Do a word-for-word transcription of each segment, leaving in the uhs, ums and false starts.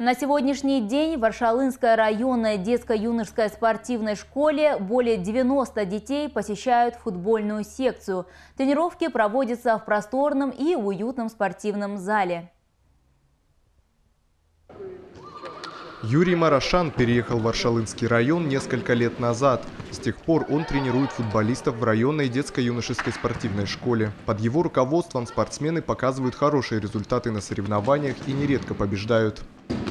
На сегодняшний день в Аршалынской районной детско-юношеской спортивной школе более девяноста детей посещают футбольную секцию. Тренировки проводятся в просторном и уютном спортивном зале. Юрий Марашан переехал в Аршалынский район несколько лет назад. С тех пор он тренирует футболистов в районной детско-юношеской спортивной школе. Под его руководством спортсмены показывают хорошие результаты на соревнованиях и нередко побеждают.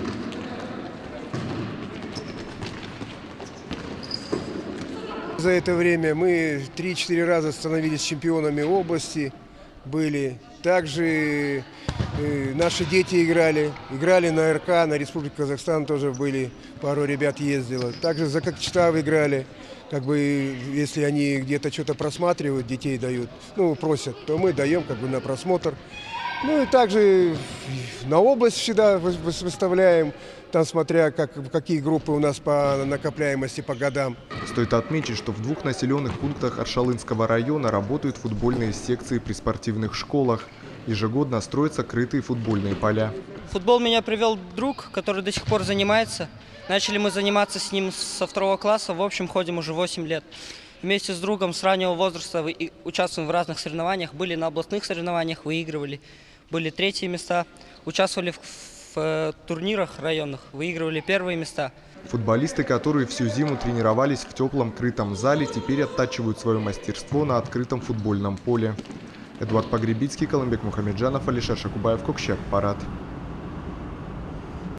За это время мы три-четыре раза становились чемпионами области, были. Также э, наши дети играли, играли на эр ка, на Республику Казахстан тоже были, пару ребят ездило. Также за Кокчетав играли, как бы, если они где-то что-то просматривают, детей дают, ну, просят, то мы даем как бы на просмотр. Ну и также на область всегда выставляем, там смотря как, какие группы у нас по накопляемости по годам. Стоит отметить, что в двух населенных пунктах Аршалынского района работают футбольные секции при спортивных школах. Ежегодно строятся крытые футбольные поля. Футбол меня привел друг, который до сих пор занимается. Начали мы заниматься с ним со второго класса, в общем ходим уже восемь лет. Вместе с другом с раннего возраста участвуем в разных соревнованиях, были на областных соревнованиях, выигрывали, были третьи места, участвовали в, в турнирах районных, выигрывали первые места. Футболисты, которые всю зиму тренировались в теплом крытом зале, теперь оттачивают свое мастерство на открытом футбольном поле. Эдуард Погребицкий, Колымбек Мухамеджанов, Алишер Шакубаев, Кокщак, Парад.